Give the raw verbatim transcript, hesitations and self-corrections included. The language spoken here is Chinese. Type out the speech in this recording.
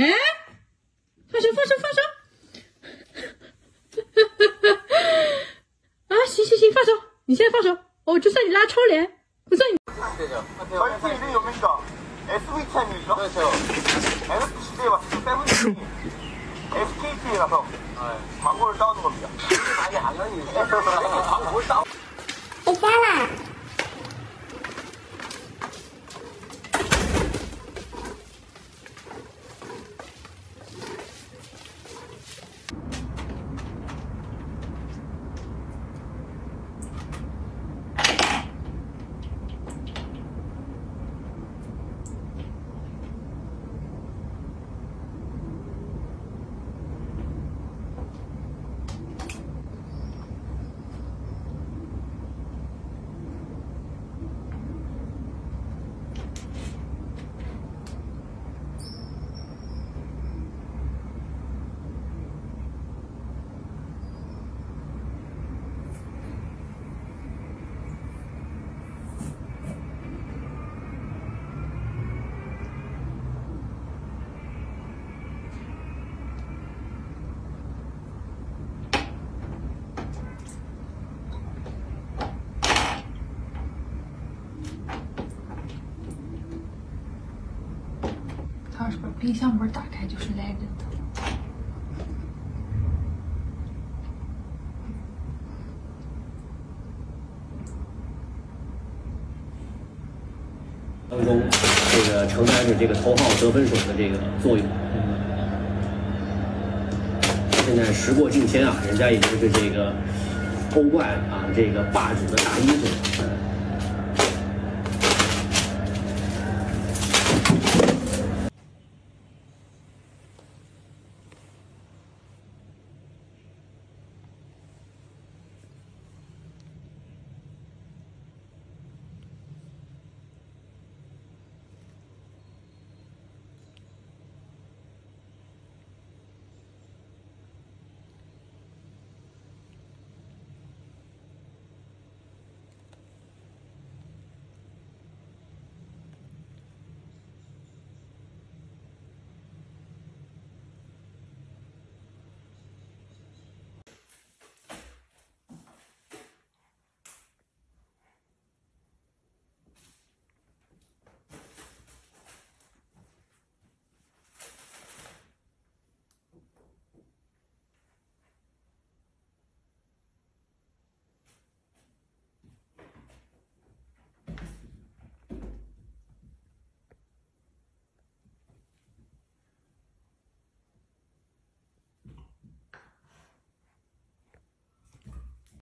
哎，放手放手放手！啊，行行行，放手！你现在放手，哦，就算你拉超脸，不算你。 저희 팀 이름이 뭡니까? 에스브이티아님이죠? 그렇죠. 엔에프씨씨에 왔을 때 세븐틴이 에스케이티에 가서 광고를 따오는 겁니다. 아니, 당연히. 광고를 따오. 回家啦。 他要是把冰箱门打开，就是来人的。 当中，这个承担着这个头号得分手的这个作用。现在时过境迁啊，人家已经是这个欧冠啊这个霸主的大英雄。